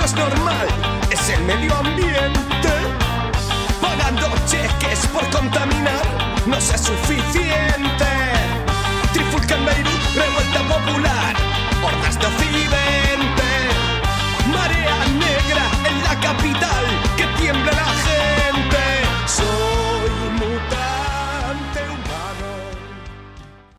más normal es el medio ambiente. Pagando cheques por contaminar no sea suficiente.